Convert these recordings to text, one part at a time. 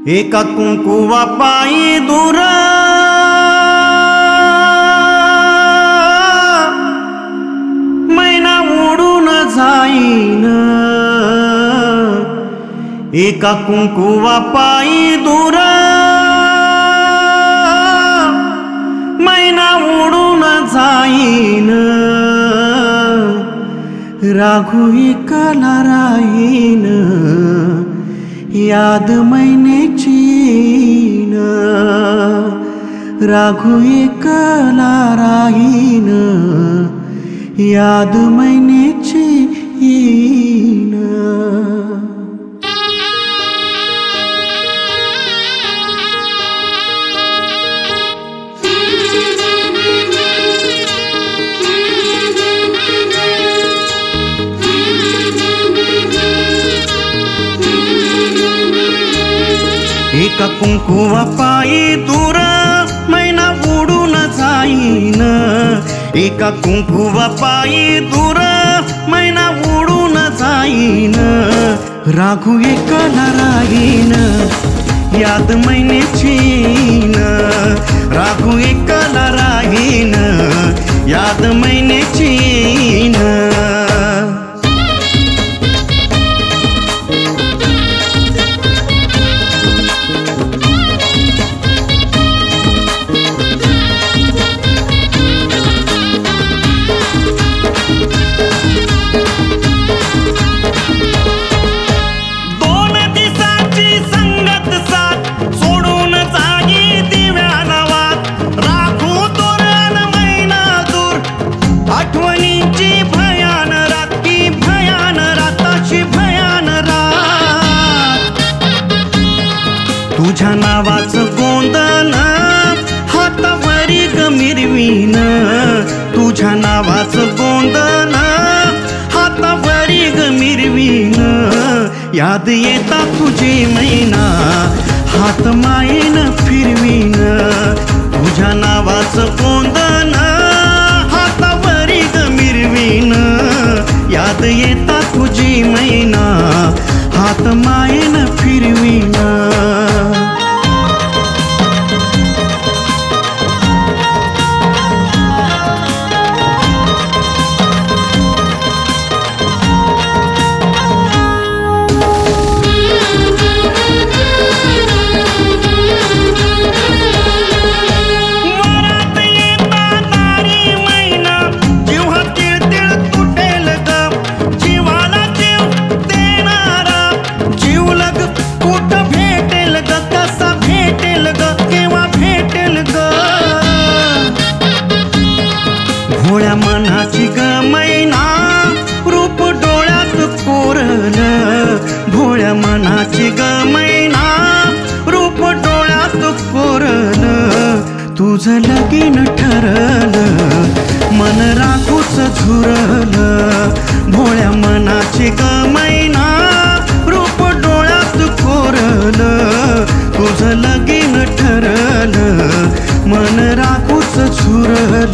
एका कुंकुवा पायी दूर मैना उडून जाईन। एका कुंकुवा पायी दूर मैना उडून जाईन। राघू एकला राहीन याद मैनेची न। राघू एकला राहीन याद मैनेची न। एका कुंकुवा पायी दूर मैना उडून जाईन। एका कुंकुवा पायी दूर मैना उडून जाईन। राघू एकला राहीन याद मैनेची न। राघू एकला राहीन याद मैनेची न। तुझ्या नावाचं गोंधन हातावरी ग मिरवीन। तुझ्या नावाचं गोंधन हातावरी ग मिरवीन। याद येता तुझी मैना हात मायेन फिरवीन। तुझ्या नावाचं गोंधन हातावरी ग मिरवीन। याद येता तुझी मैना हात मायेन फिरवीन। भोळ्या मनाची ग मैना रूप डोळ्यात कोरल। भोळ्या मनाची ग मैना रूप डोळ्यात कोरल। तुझं लगीन ठरल मन राखूच झुरल। भोळ्या मनाची ग मैना रूप डोळ्यात कोरल। तुझं लगीन ठरल मन राखूच झुरल।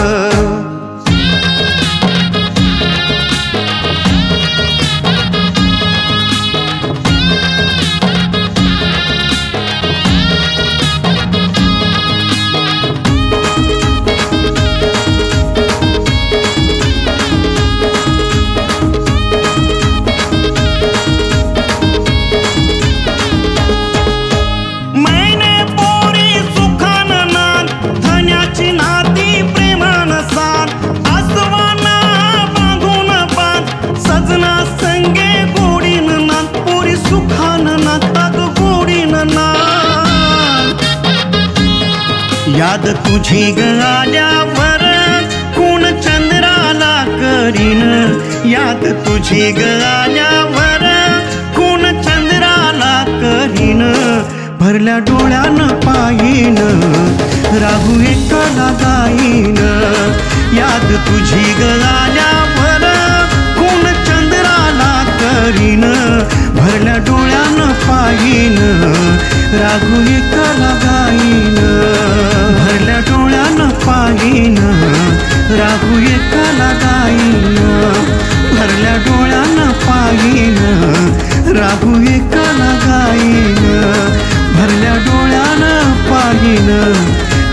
याद तुझी ग आल्यावर खूण चंद्राला करीन। याद तुझी ग आल्यावर खूण चंद्राला करीन। भरल्या डोळ्यानं पाहीन राघू एकला गाईन। याद तुझी ग आल्यावर खूण चंद्राला करीन। भरल्या डोळ्यानं पाहीन राघू एकला गाईन। भरल्या डोळ्यानं पाहीन राघू एकला गाईन। भरल्या डोळ्यानं पाहीन राघू एकला गाईन।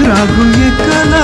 राघू एकला